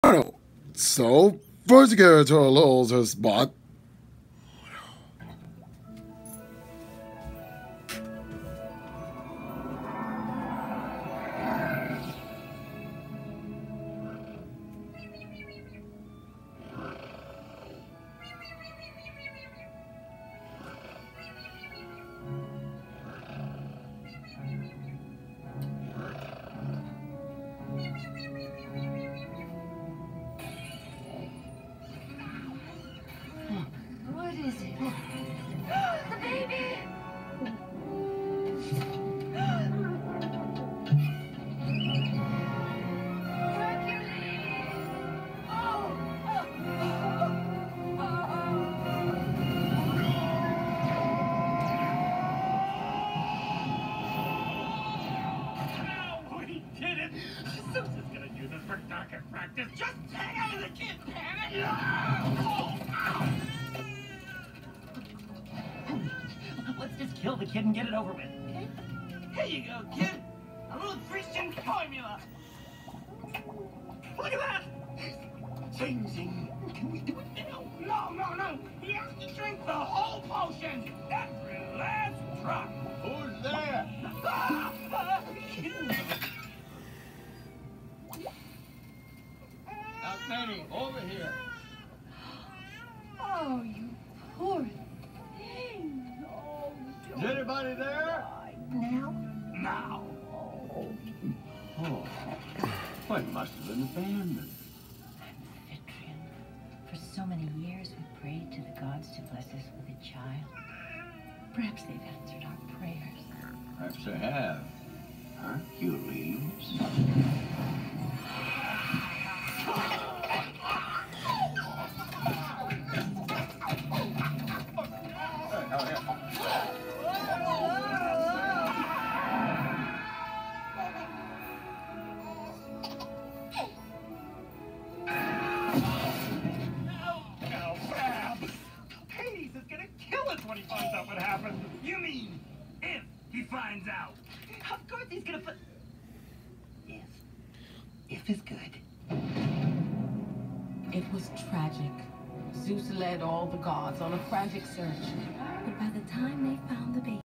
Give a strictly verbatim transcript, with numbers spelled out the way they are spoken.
Alright, so first you get to a little spot. What is it? The baby! Hercules! Oh! No, we did it! Susan's gonna use this for target practice. Just hang out of the kid, damn it! Let's just kill the kid and get it over with. Okay? Here you go, kid. A little Christian formula. Look at that. Zing, zing. Can we do it now? No, no, no. He has to drink the whole potion. Every last drop. Who's there? Now, Fanny, over here. Oh, you poor thing. Oh, Is anybody there? now? Now. Oh, well, it must have been abandoned. Amphitryon. For so many years we prayed to the gods to bless us with a child. Perhaps they've answered our prayers. Perhaps they have. Hercules. Hades is gonna kill us when he finds out what happened. You mean if he finds out? Of course he's gonna put. If. If is good. It was tragic. Zeus led all the gods on a frantic search. But by the time they found the baby,